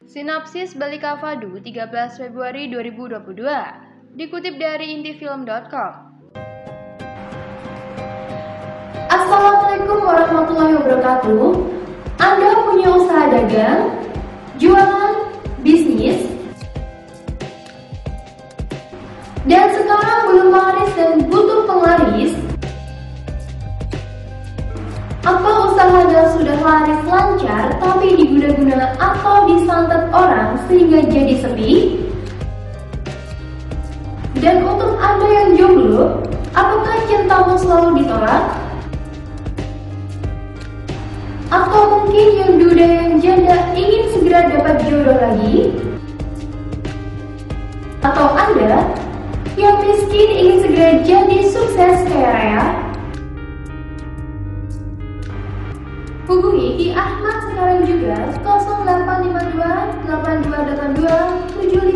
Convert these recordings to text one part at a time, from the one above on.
Sinopsis Balika Fadu 13 Februari 2022 dikutip dari intifilm.com. Assalamualaikum warahmatullahi wabarakatuh. Anda punya usaha dagang, jualan, bisnis, dan sekarang belum laris dan butuh penglaris? Apa usahanya sudah laris lancar tapi diguna-guna atau disantet orang sehingga jadi sepi? Dan untuk Anda yang jomblo, apakah cintamu selalu ditolak? Atau mungkin yang duda yang janda ingin segera dapat jodoh lagi? Atau Anda yang miskin ingin segera jadi sukses kaya raya? Hubungi Ki Ahmad sekarang juga 0852 8282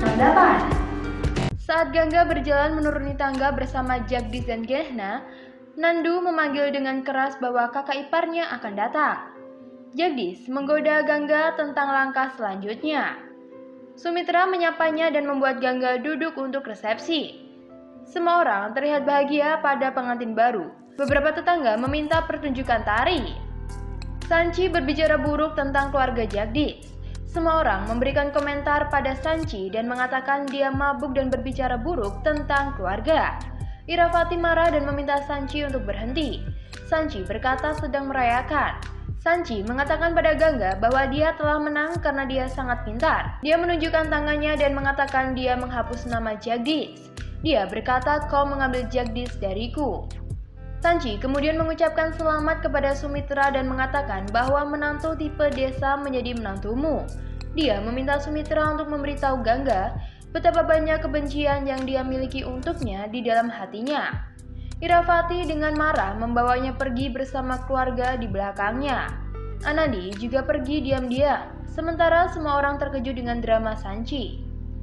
7568. Saat Gangga berjalan menuruni tangga bersama Jagdish dan Gehna, Nandu memanggil dengan keras bahwa kakak iparnya akan datang. Jagdish menggoda Gangga tentang langkah selanjutnya. Sumitra menyapanya dan membuat Gangga duduk untuk resepsi. Semua orang terlihat bahagia pada pengantin baru. Beberapa tetangga meminta pertunjukan tari. Sanchi berbicara buruk tentang keluarga Jagdish. Semua orang memberikan komentar pada Sanchi dan mengatakan dia mabuk dan berbicara buruk tentang keluarga. Iravati marah dan meminta Sanchi untuk berhenti. Sanchi berkata sedang merayakan. Sanchi mengatakan pada Gangga bahwa dia telah menang karena dia sangat pintar. Dia menunjukkan tangannya dan mengatakan dia menghapus nama Jagdish. Dia berkata, "Kau mengambil Jagdish dariku." Sanchi kemudian mengucapkan selamat kepada Sumitra dan mengatakan bahwa menantu tipe desa menjadi menantumu. Dia meminta Sumitra untuk memberitahu Gangga betapa banyak kebencian yang dia miliki untuknya di dalam hatinya. Iravati dengan marah membawanya pergi bersama keluarga di belakangnya. Anandi juga pergi diam-diam, sementara semua orang terkejut dengan drama Sanchi.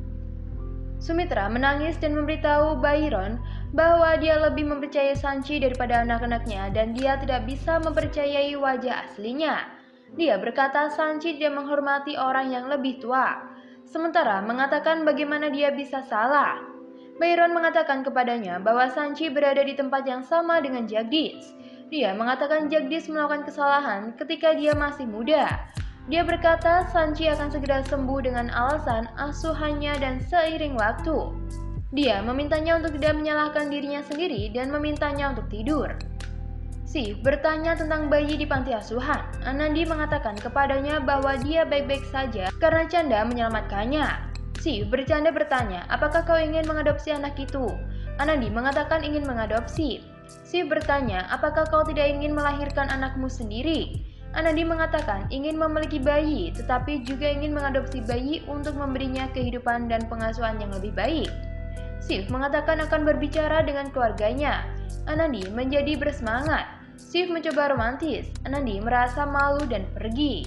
Sumitra menangis dan memberitahu Bairon bahwa dia lebih mempercayai Sanchi daripada anak-anaknya dan dia tidak bisa mempercayai wajah aslinya. Dia berkata Sanchi tidak menghormati orang yang lebih tua, sementara mengatakan bagaimana dia bisa salah. Bairon mengatakan kepadanya bahwa Sanchi berada di tempat yang sama dengan Jagdish. Dia mengatakan Jagdish melakukan kesalahan ketika dia masih muda. Dia berkata Sanchi akan segera sembuh dengan alasan asuhannya dan seiring waktu. Dia memintanya untuk tidak menyalahkan dirinya sendiri dan memintanya untuk tidur. Sif bertanya tentang bayi di panti asuhan. Anandi mengatakan kepadanya bahwa dia baik-baik saja karena Canda menyelamatkannya. Sif bercanda bertanya, "Apakah kau ingin mengadopsi anak itu?" Anandi mengatakan ingin mengadopsi. Sif bertanya, "Apakah kau tidak ingin melahirkan anakmu sendiri?" Anandi mengatakan ingin memiliki bayi, tetapi juga ingin mengadopsi bayi untuk memberinya kehidupan dan pengasuhan yang lebih baik. Sif mengatakan akan berbicara dengan keluarganya. Anandi menjadi bersemangat. Sif mencoba romantis. Anandi merasa malu dan pergi.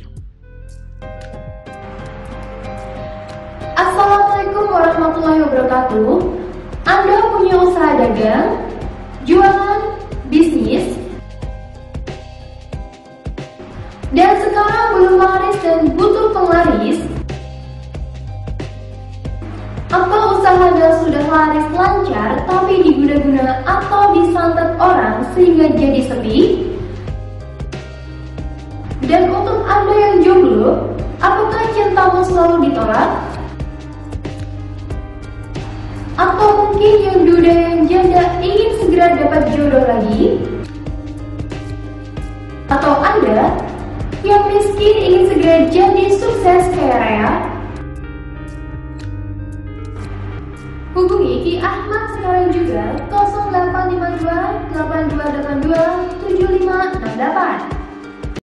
Assalamualaikum warahmatullahi wabarakatuh. Anda punya usaha dagang, jualan, bisnis, dan sekarang belum laris dan butuh penglaris? Apa usahanya sudah laris lancar tapi diguna-guna atau disantet orang sehingga jadi sepi? Dan untuk Anda yang jomblo, apakah cintamu selalu ditolak? Atau mungkin yang duda yang janda ingin segera dapat jodoh lagi? Atau Anda yang miskin ingin segera jadi sukses kaya raya? Hubungi Ki Ahmad sekarang juga 0852 8282 7568.